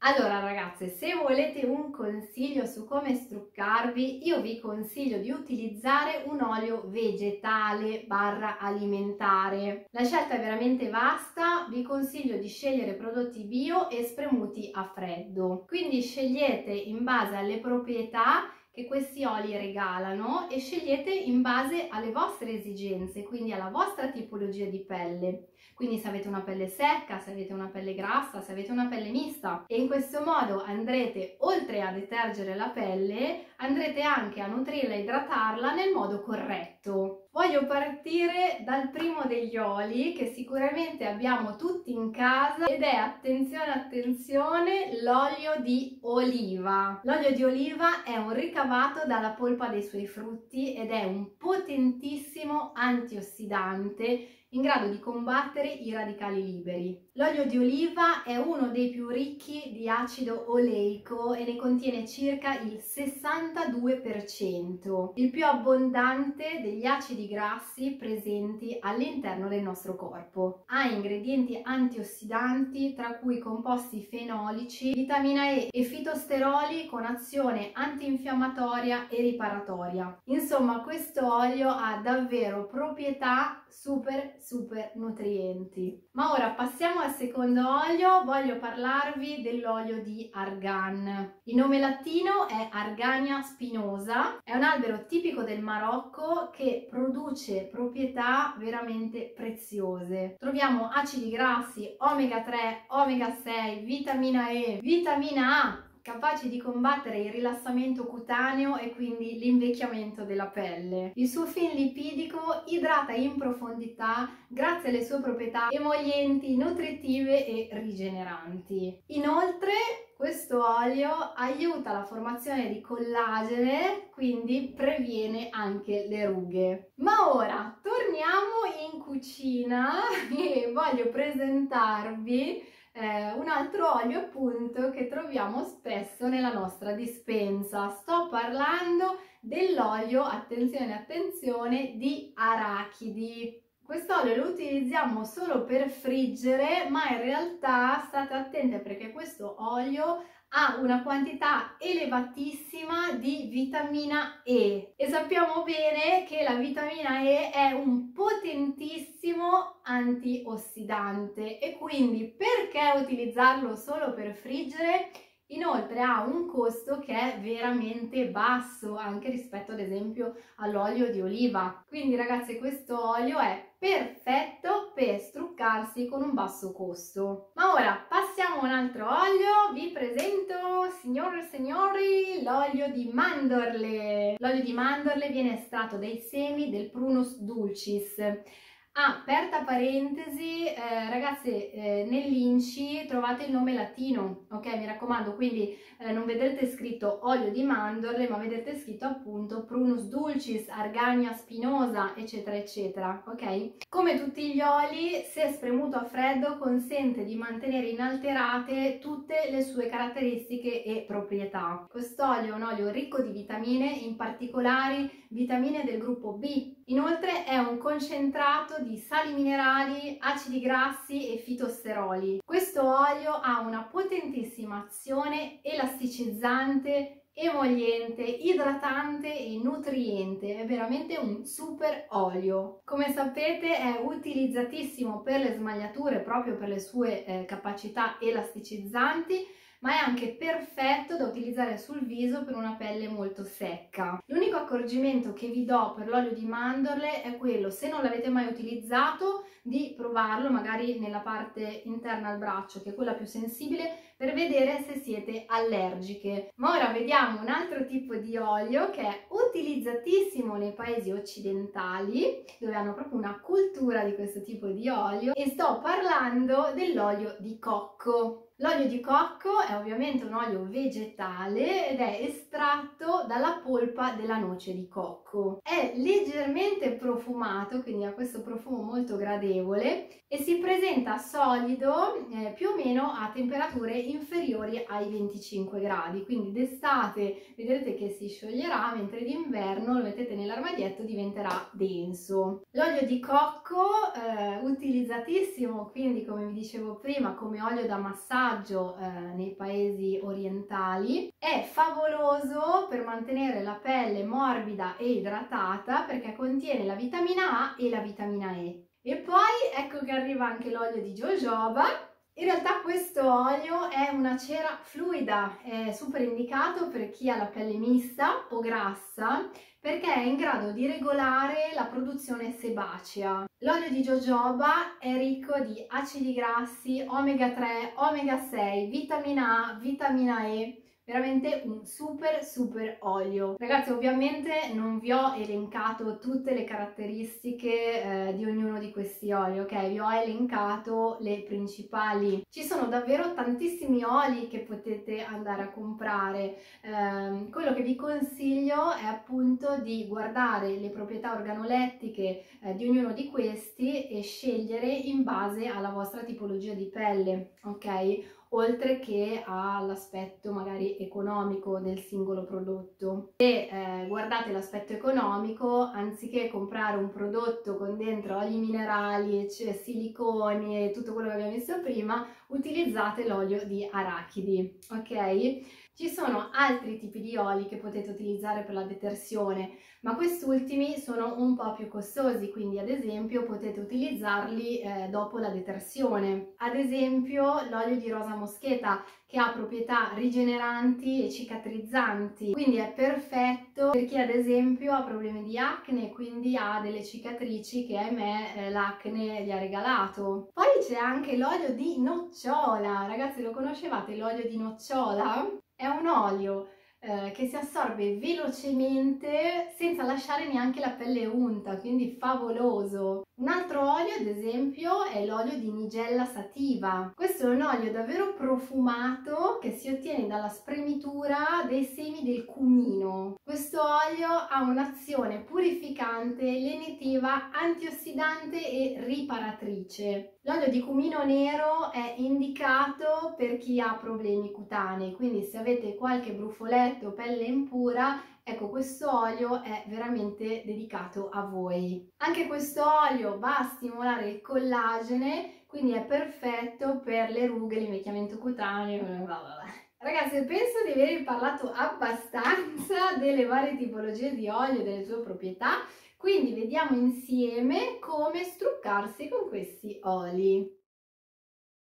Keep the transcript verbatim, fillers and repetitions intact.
Allora ragazze, se volete un consiglio su come struccarvi, io vi consiglio di utilizzare un olio vegetale barra alimentare. La scelta è veramente vasta, vi consiglio di scegliere prodotti bio e spremuti a freddo. Quindi scegliete in base alle proprietà che questi oli regalano e scegliete in base alle vostre esigenze, quindi alla vostra tipologia di pelle. Quindi se avete una pelle secca, se avete una pelle grassa, se avete una pelle mista, e in questo modo andrete, oltre a detergere la pelle, andrete anche a nutrirla e idratarla nel modo corretto. Voglio partire dal primo degli oli che sicuramente abbiamo tutti in casa ed è, attenzione attenzione, l'olio di oliva. L'olio di oliva è un ricavato dalla polpa dei suoi frutti ed è un potentissimo antiossidante in grado di combattere i radicali liberi. L'olio di oliva è uno dei più ricchi di acido oleico e ne contiene circa il sessantadue per cento, il più abbondante degli acidi grassi presenti all'interno del nostro corpo. Ha ingredienti antiossidanti tra cui composti fenolici, vitamina E e fitosteroli con azione antinfiammatoria e riparatoria. Insomma, questo olio ha davvero proprietà super super nutrienti. Ma ora passiamo al secondo olio. Voglio parlarvi dell'olio di argan. Il nome latino è Argania spinosa, è un albero tipico del Marocco che produce proprietà veramente preziose. Troviamo acidi grassi, omega tre, omega sei, vitamina E, vitamina A, capaci di combattere il rilassamento cutaneo e quindi l'invecchiamento della pelle. Il suo film lipidico idrata in profondità grazie alle sue proprietà emolienti, nutritive e rigeneranti. Inoltre, questo olio aiuta la formazione di collagene, quindi previene anche le rughe. Ma ora torniamo in cucina e voglio presentarvi Eh, un altro olio appunto che troviamo spesso nella nostra dispensa. Sto parlando dell'olio, attenzione attenzione, di arachidi. Quest'olio lo utilizziamo solo per friggere, ma in realtà state attente perché questo olio ha una quantità elevatissima di vitamina E e sappiamo bene che la vitamina E è un potentissimo antiossidante e quindi perché utilizzarlo solo per friggere? Inoltre ha un costo che è veramente basso anche rispetto ad esempio all'olio di oliva. Quindi ragazzi, questo olio è perfetto per struccarsi con un basso costo. Ma ora passiamo a un altro olio. Vi presento, signore e signori, l'olio di mandorle. L'olio di mandorle viene estratto dai semi del Prunus dulcis. Ah, aperta parentesi, eh, ragazze, eh, nell'I N C I trovate il nome latino, ok? Mi raccomando, quindi eh, non vedrete scritto olio di mandorle, ma vedrete scritto appunto Prunus dulcis, Argania spinosa, eccetera, eccetera, ok? Come tutti gli oli, se spremuto a freddo, consente di mantenere inalterate tutte le sue caratteristiche e proprietà. Quest'olio è un olio ricco di vitamine, in particolare vitamine del gruppo B. Inoltre è un concentrato di sali minerali, acidi grassi e fitosteroli. Questo olio ha una potentissima azione elasticizzante, emoliente, idratante e nutriente. È veramente un super olio. Come sapete è utilizzatissimo per le smagliature proprio per le sue eh, capacità elasticizzanti, ma è anche perfetto da utilizzare sul viso per una pelle molto secca. L'unico accorgimento che vi do per l'olio di mandorle è quello, se non l'avete mai utilizzato, di provarlo magari nella parte interna al braccio, che è quella più sensibile, per vedere se siete allergiche. Ma ora vediamo un altro tipo di olio che è utilizzatissimo nei paesi occidentali, dove hanno proprio una cultura di questo tipo di olio, e sto parlando dell'olio di cocco. L'olio di cocco è ovviamente un olio vegetale ed è estratto dalla polpa della noce di cocco. È leggermente profumato, quindi ha questo profumo molto gradevole e si presenta solido eh, più o meno a temperature inferiori superiori ai venticinque gradi, quindi d'estate vedrete che si scioglierà, mentre d'inverno lo mettete nell'armadietto, diventerà denso. L'olio di cocco, eh, utilizzatissimo, quindi come vi dicevo prima, come olio da massaggio eh, nei paesi orientali, è favoloso per mantenere la pelle morbida e idratata perché contiene la vitamina A e la vitamina E. E poi ecco che arriva anche l'olio di jojoba. In realtà questo olio è una cera fluida, è super indicato per chi ha la pelle mista o grassa perché è in grado di regolare la produzione sebacea. L'olio di jojoba è ricco di acidi grassi, omega tre, omega sei, vitamina A, vitamina E, veramente un super super olio. Ragazzi, ovviamente non vi ho elencato tutte le caratteristiche eh, di ognuno di questi oli, ok? Vi ho elencato le principali. Ci sono davvero tantissimi oli che potete andare a comprare. Eh, quello che vi consiglio è appunto di guardare le proprietà organolettiche eh, di ognuno di questi e scegliere in base alla vostra tipologia di pelle, ok? Oltre che all'aspetto magari economico del singolo prodotto. Se eh, guardate l'aspetto economico, anziché comprare un prodotto con dentro oli minerali, cioè siliconi e tutto quello che abbiamo visto prima, utilizzate l'olio di arachidi, ok? Ci sono altri tipi di oli che potete utilizzare per la detersione, ma quest'ultimi sono un po' più costosi, quindi ad esempio potete utilizzarli eh, dopo la detersione. Ad esempio l'olio di rosa moscheta, che ha proprietà rigeneranti e cicatrizzanti, quindi è perfetto per chi ad esempio ha problemi di acne, quindi ha delle cicatrici che ahimè eh, l'acne gli ha regalato. Poi c'è anche l'olio di nocciola. Ragazzi, lo conoscevate l'olio di nocciola? È un olio eh, che si assorbe velocemente senza lasciare neanche la pelle unta, quindi favoloso. Un altro olio, ad esempio, è l'olio di nigella sativa. Questo è un olio davvero profumato che si ottiene dalla spremitura dei semi del cumino. Questo olio ha un'azione purificante, lenitiva, antiossidante e riparatrice. L'olio di cumino nero è indicato per chi ha problemi cutanei, quindi se avete qualche brufoletto o pelle impura, ecco, questo olio è veramente dedicato a voi. Anche questo olio va a stimolare il collagene, quindi è perfetto per le rughe, l'invecchiamento cutaneo, bla bla bla. Ragazzi, penso di aver parlato abbastanza delle varie tipologie di olio e delle sue proprietà, quindi vediamo insieme come struccarsi con questi oli.